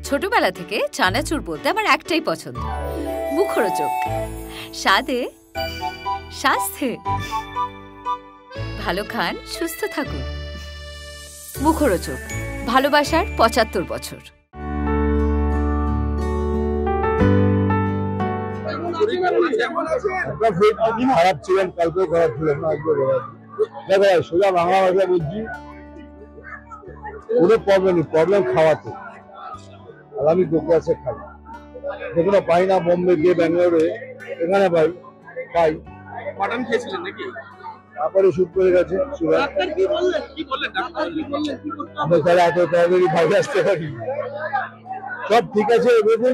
ছোটবেলা থেকে চানাচুর বলতে আমার একটাই পছন্দ, মুখরোচক। স্বাদে, স্বাস্থ্যে। ভালো খান, সুস্থ থাকুন। মুখরোচক, ভালোবাসার ৭৫ বছর। খারাপ ছিলেন, কালকেও খারাপ ছিলেন না, আজকে দেখো সোজা বাংলা ভাষা বলছি, কোনো প্রবলেম নেই, প্রবলেম খাওয়াতে। আর আমি দোকানে খাই, যেগুলো পাই না বোম্বে গিয়ে ব্যাঙ্গালোরে, এখানে পাই। মাটন খেয়েছিলেন নাকি? তারপরে শুট করে গেছে। আমি তাহলে এত তাড়াতাড়ি বাইরে আসতে পারি? সব ঠিক আছে,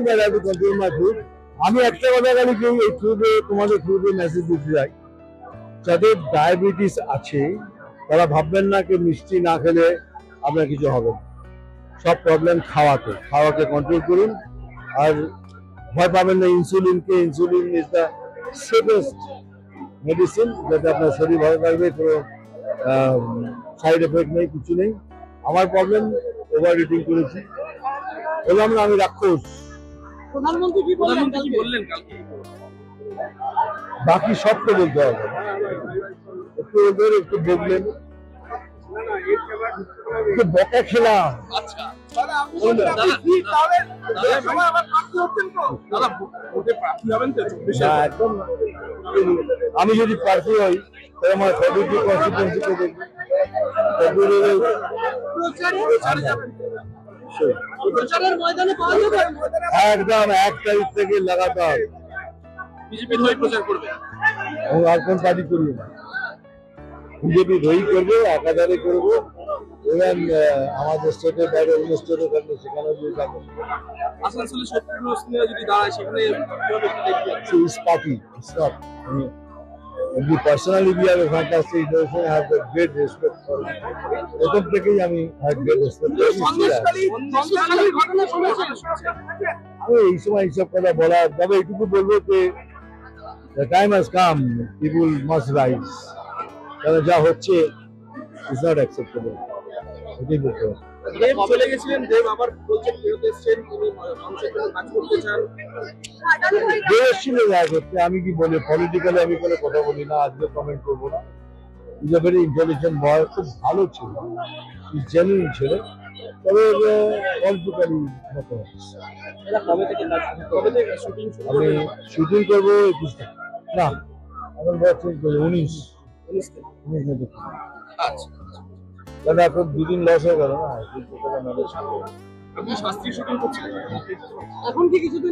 আমি একটা কথা বলি, কেউ এই থ্রুতে তোমাদের থ্রুতে মেসেজ দিতে চাই, যাদের ডায়াবেটিস আছে তারা ভাববেন না কি মিষ্টি না খেলে আপনার কিছু হবে না। সব প্রবলেম খাওয়াকে কন্ট্রোল করুন। আর ভয় পাবেন না ইনসুলিনকে। Insulin is the safest medicine, যাতে আপনার শরীর ভালো থাকবে, কোনো সাইড এফেক্ট নেই, কিছু নেই। আমার প্রবলেম ওভার ইটিং করেছি, বললাম না আমি রাক্ষস। প্রধানমন্ত্রী কি বললেন কালকে? বাকি সব তো বলতে হবে, একটু ওদের একটু বললেন, একটু বকা খেলাম। একদম, আমি যদি প্রার্থী হই তাহলে আমার ফেব্রুয়ারি কনস্টিটুয়েন্সিকে দেখবো, একদম ১ তারিখ থেকে লাগাতার বিজেপির হয়ে প্রচার করবে। আর কোন পার্টি করি না, বিজেপির হয়েই করবো, একাধারে করবো। এবং আমাদের স্টেটের বাইরে অন্য স্টেটে থাকলে সেখানে যদি যাবো। আসানসোলে শত্রুঘ্ন যদি দাঁড়ায় সেখানে party. It's not. Personally, we have a fantastic relation. I have a great respect for it. প্রথম থেকেই আমি have great respect for it. আমি এই সময় এইসব কথা বলা, তবে এইটুকু বলবো যে the time has come, people must rise. কারণ যা হচ্ছে is not acceptable. এটাই বলতে হবে। দেব চলে গেছিলেন, দেব আবার বলছেন ফেরত এসেছেন, তিনি মানুষের জন্য কাজ করতে চান। দেব ছিল দেখা করতে, আমি কি বলি পলিটিক্যালি আমি কোনো কথা বলি না, আজকে কমেন্ট করবো না। Is a very intelligent boy, খুব ভালো ছিল, জেনুইন ছিল, তবে পলিটিক্যালি আমি শুটিং করবো ২১ না, আমার বয়স ১৯ মধ্যে। আচ্ছা, কারণ এখন ২ দিন লস হয়ে গেল না। আপনি শাস্ত্রীয় শুটিং করছেন এখন, কি কিছুদিন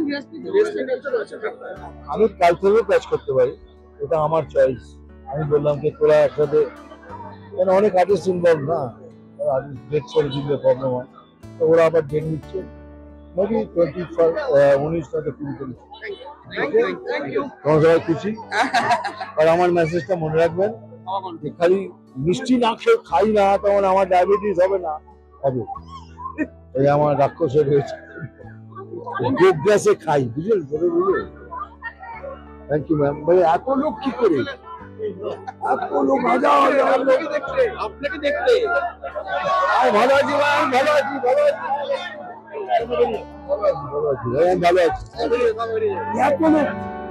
আমি কাল থেকেও কাজ করতে পারি, এটা আমার চয়েস। আমি বললাম যে তোরা একসাথে, কেন অনেক আর্টিস্ট ইনভলভ না, আর্টিস্ট ডেট ছেড়ে দিলে প্রবলেম হয়, তো ওরা আবার ডেট নিচ্ছে, মেবি 19 থেকে 20 তোমার সবাই খুশি। আর আমার মেসেজটা মনে রাখবেন, খালি মিষ্টি না খেয়ে খাই না তখন আমার ডায়াবেটিস হবে না, হবে। এই আমার রাক্ষসের হয়েছে, গ্যাসে খাই, বুঝলেন? Thank you ma'am. ভাই এত লোক কি করে, এত লোক হাজার আপনাকে দেখতে। ভালো আছি ভাই, ভালো আছি, ভালো আছি, ভালো আছি, ভালো আছি, ভালো আছি, এত লোক